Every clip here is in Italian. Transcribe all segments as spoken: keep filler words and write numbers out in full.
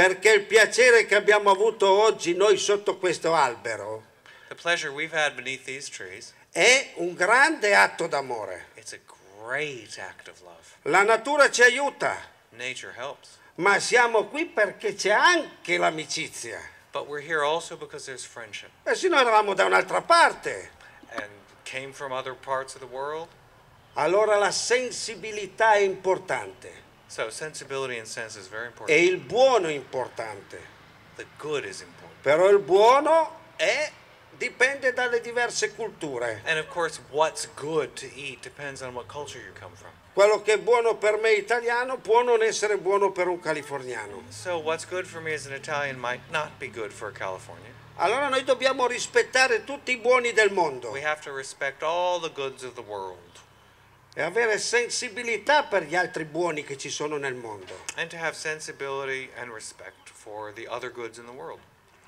Perché il piacere che abbiamo avuto oggi noi sotto questo albero The pleasure we've had beneath these trees, è un grande atto d'amore. it's a great act of love. La natura ci aiuta, Nature helps. ma siamo qui perché c'è anche l'amicizia. But we're here also because there's friendship. E se noi eravamo da un'altra parte, And came from other parts of the world. allora la sensibilità è importante So sensibility and sense is very e important. il buono è importante. The good is important. Però il buono è, dipende dalle diverse culture. And of course, what's good to eat depends on what culture you come from. Quello che è buono per me italiano può non essere buono per un californiano. So what's good for me as an Italian might not be good for a Californian. Allora noi dobbiamo rispettare tutti i buoni del mondo We have to respect all the goods of the world e avere sensibilità per gli altri buoni che ci sono nel mondo. and to have sensibility and respect for the other goods in the world.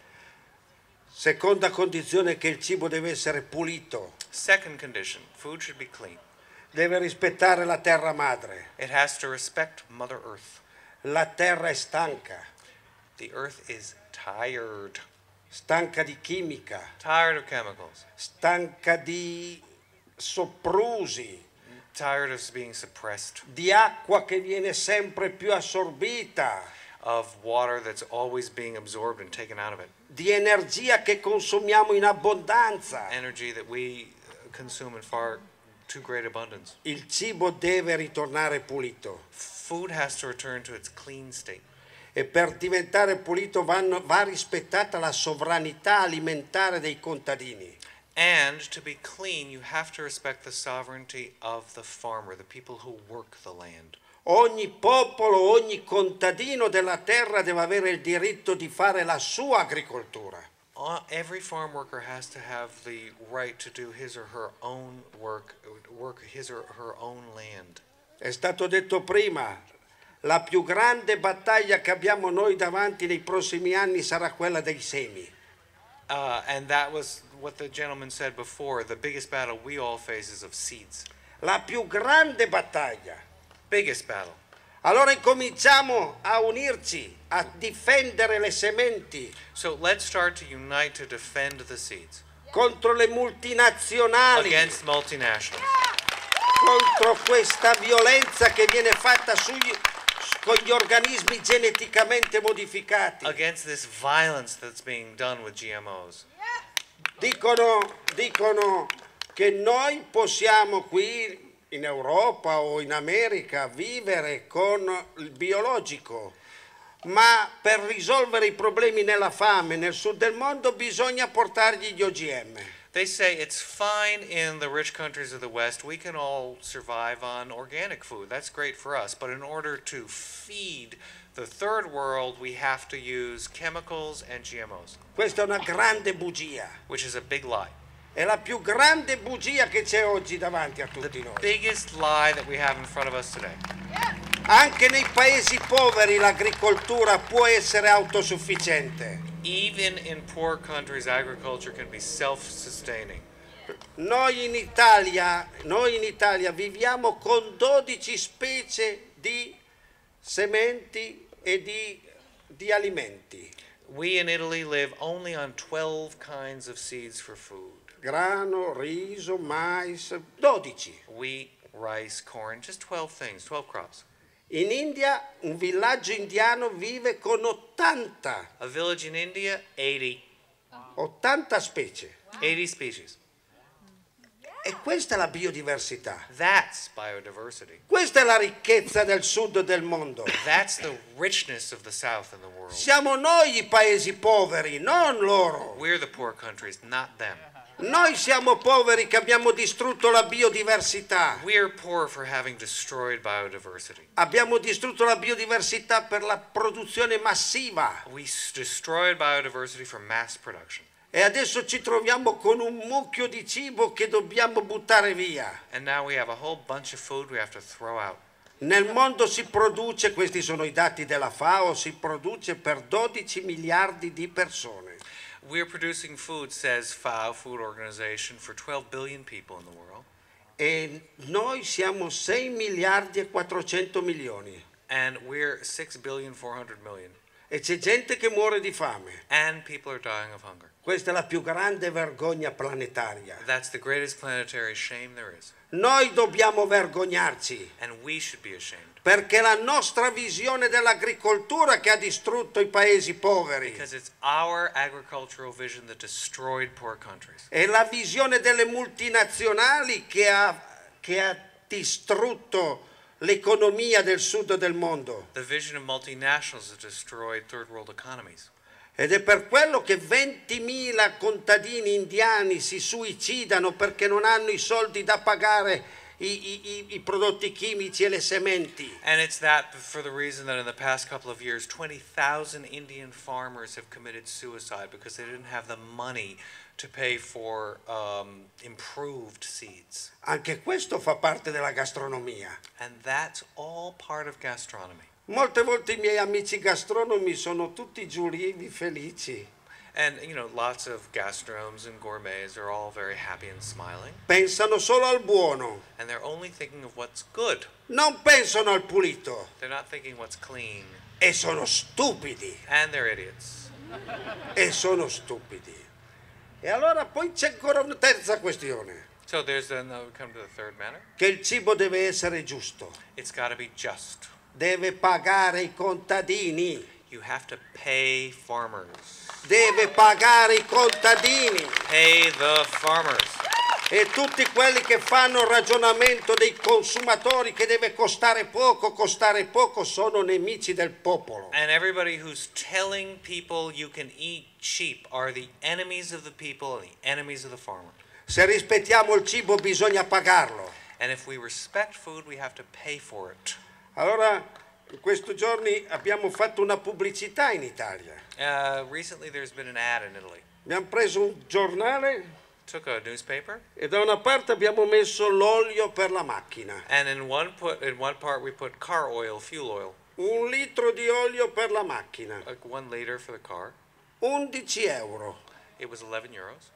Seconda condizione è che il cibo deve essere pulito, Second condition, food should be clean. deve rispettare la terra madre. It has to respect Mother Earth. La terra è stanca, The earth is tired, stanca di chimica, tired of chemicals, stanca di soprusi, tired of being suppressed, di acqua che viene sempre più assorbita, of water that's always being absorbed and taken out of it, di energia che consumiamo in abbondanza. energy that we uh, consume in far too great abundance. Il cibo deve ritornare pulito Food has to return to its clean state. e per diventare pulito vanno- va rispettata la sovranità alimentare dei contadini. And to be clean, you have to respect the sovereignty of the farmer, the people who work the land. Ogni popolo, ogni contadino della terra deve avere il diritto di fare la sua agricoltura. Uh, every farm worker has to have the right to do his or her own work, work his or her own land. È stato detto prima, la più grande battaglia che abbiamo noi davanti nei prossimi anni sarà quella dei semi. Uh, and that was what the gentleman said before. The biggest battle we all face is of seeds. La più grande battaglia. Biggest battle. Allora incominciamo a unirci, a difendere le sementi So let's start to unite to defend the seeds contro le multinazionali, against multinationals, contro questa violenza che viene fatta sugli, con gli organismi geneticamente modificati. against this violence that's being done with G M Os. Dicono, dicono che noi possiamo qui in Europa o in America vivere con il biologico, ma per risolvere i problemi nella fame nel sud del mondo bisogna portargli gli O G M. They say it's fine in the rich countries of the West. We can all survive on organic food. That's great for us. But in order to feed the third world, we have to use chemicals and G M Os, Questa è una grande bugia, which is a big lie. è la più grande bugia che c'è oggi davanti a The tutti noi. biggest lie that we have in front of us today. Anche nei paesi poveri l'agricoltura può essere autosufficiente. Even in poor countries, agriculture can be self-sustaining. Noi in Italia, noi in Italia viviamo con dodici specie di sementi e di, di alimenti. We in Italy live only on twelve kinds of seeds for food. Grano, riso, mais, dodici. Wheat, rice, corn, just twelve things, twelve crops. In India un villaggio indiano vive con ottanta, A village in India, eighty. ottanta specie. eighty species. E questa è la biodiversità. That's biodiversity. Questa è la ricchezza del sud del mondo. That's the richness of the South in the world. Siamo noi i paesi poveri, non loro. We're the poor countries, not them. Noi siamo poveri che abbiamo distrutto la biodiversità. We're poor for having destroyed biodiversity. Abbiamo distrutto la biodiversità per la produzione massiva We s- destroyed biodiversity for mass production. e adesso ci troviamo con un mucchio di cibo che dobbiamo buttare via. And now we have a whole bunch of food we have to throw out. Nel mondo si produce, questi sono i dati della FAO, si produce per dodici miliardi di persone. We're producing food, says FAO, Food Organization, for twelve billion people in the world. E noi siamo sei miliardi e quattrocento milioni. And we're six billion four hundred million. e c'è gente che muore di fame. and people are dying of hunger. Questa è la più grande vergogna planetaria. That's the greatest planetary shame there is, Noi dobbiamo vergognarci and we should be ashamed. perché è la nostra visione dell'agricoltura che ha distrutto i paesi poveri. Because it's our agricultural vision that destroyed poor countries. È la visione delle multinazionali che ha, che ha distrutto l'economia del sud del mondo. The vision of multinationals that destroyed third world economies. Ed è per quello che ventimila contadini indiani si suicidano perché non hanno i soldi da pagare i, i, i prodotti chimici e le sementi. And it's that for the reason that in the past couple of years, twenty thousand Indian farmers have committed suicide because they didn't have the money to pay for um, improved seeds. Anche questo fa parte della gastronomia. And that's all part of gastronomy. Molte volte i miei amici gastronomi sono tutti giurini felici. And, you know, lots of gastronomes and gourmets are all very happy and smiling. Pensano solo al buono, And they're only thinking of what's good. non pensano al pulito They're not thinking what's clean. e sono stupidi, And they're idiots. e sono stupidi. E allora poi c'è ancora una terza questione, So there's then, uh, we come to the third matter. che il cibo deve essere giusto, It's got to be just. deve pagare i contadini, You have to pay farmers. deve pagare i contadini. Pay the farmers. E tutti quelli che fanno il ragionamento dei consumatori che deve costare poco, costare poco, sono nemici del popolo. And everybody who's telling people you can eat cheap are the enemies of the people and the enemies of the farmer. Se rispettiamo il cibo bisogna pagarlo. And if we respect food, we have to pay for it. Allora, in questi giorni abbiamo fatto una pubblicità in Italia. Uh, recently, there's been an ad in Italy. Abbiamo preso un giornale Took a newspaper, e da una parte abbiamo messo l'olio per la macchina. and in one put in one part we put car oil, fuel oil, Un litro di olio per la macchina, like one liter for the car. undici euro. It was eleven euros.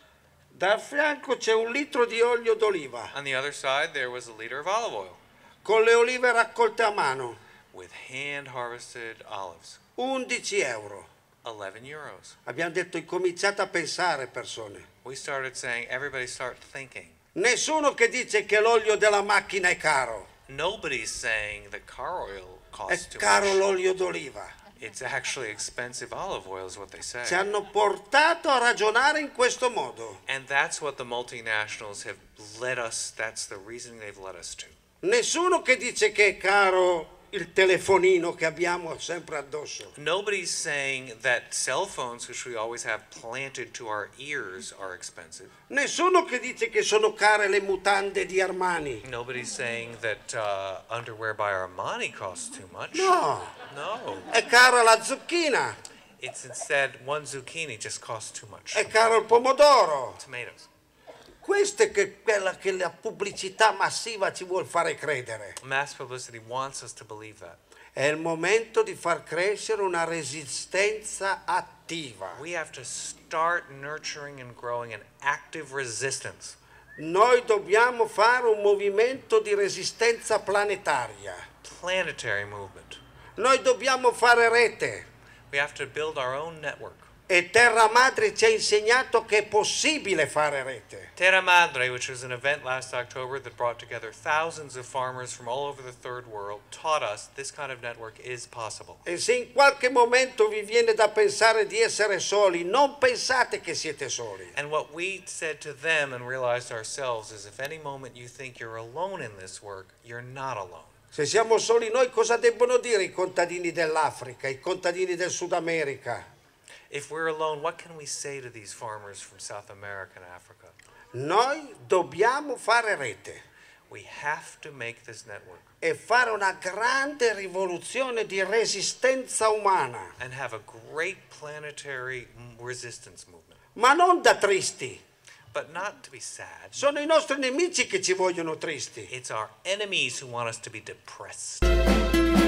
Da fianco c'è un litro di olio d'oliva, On the other side, there was a liter of olive oil con le olive raccolte a mano, with hand-harvested olives, undici euro. eleven euros. Abbiamo detto incominciate a pensare, persone. We started saying, everybody start thinking. Nessuno che dice che l'olio della macchina è caro. Nobody's saying that car oil È costs too caro much. l'olio d'oliva. It's actually expensive olive oil is what they say. Ci hanno portato a ragionare in questo modo. And that's what the multinationals have led us, that's the reasoning they've led us to. Nessuno che dice che è caro il telefonino che abbiamo sempre addosso. Nobody's saying that cell phones, which we always have planted to our ears, are expensive. Nessuno che dice che sono care le mutande di Armani. Nobody's saying that uh, underwear by Armani costs too much. No, No. è cara la zucchina, It's instead one zucchini just costs too much. è caro il pomodoro. Tomatoes. Questa è che- quella che la pubblicità massiva ci vuol fare credere. Mass publicity wants us to believe that. È il momento di far crescere una resistenza attiva. We have to start nurturing and growing an active resistance. Noi dobbiamo fare un movimento di resistenza planetaria. Planetary movement. Noi dobbiamo fare rete. We have to build our own network. E Terra Madre ci ha insegnato che è possibile fare rete. Terra Madre, which was an event last October that brought together thousands of farmers from all over the third world, taught us this kind of network is possible. E se in qualche momento vi viene da pensare di essere soli, non pensate che siete soli. And what we said to them and realized ourselves is if any moment you think you're alone in this work, you're not alone. Se siamo soli noi, cosa debbono dire i contadini dell'Africa, i contadini del Sud America? If we're alone, what can we say to these farmers from South America and Africa? Noi dobbiamo fare rete We have to make this network e fare una grande rivoluzione di resistenza umana, and have a great planetary m- resistance movement. ma non da tristi. But not to be sad. Sono i nostri nemici che ci vogliono tristi. It's our enemies who want us to be depressed.